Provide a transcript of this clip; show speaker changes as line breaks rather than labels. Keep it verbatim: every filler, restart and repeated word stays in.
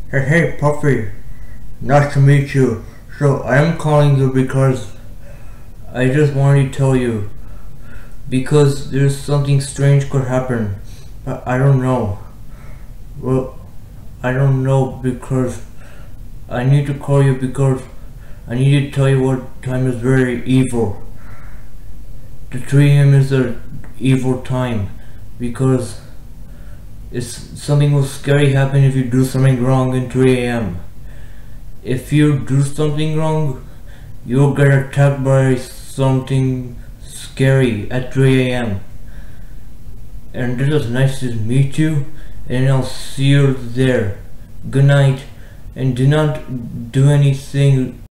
Hey, hey, Puffy. Nice to meet you. So, I am calling you because I just wanted to tell you. Because there's something strange could happen. But I don't know. Well, I don't know because I need to call you because I need to tell you what time is very evil. The three a m is the evil time because it's something will scary happen if you do something wrong in three a m If you do something wrong, you'll get attacked by something scary at three a m And it was nice to meet you, and I'll see you there. Good night, and do not do anything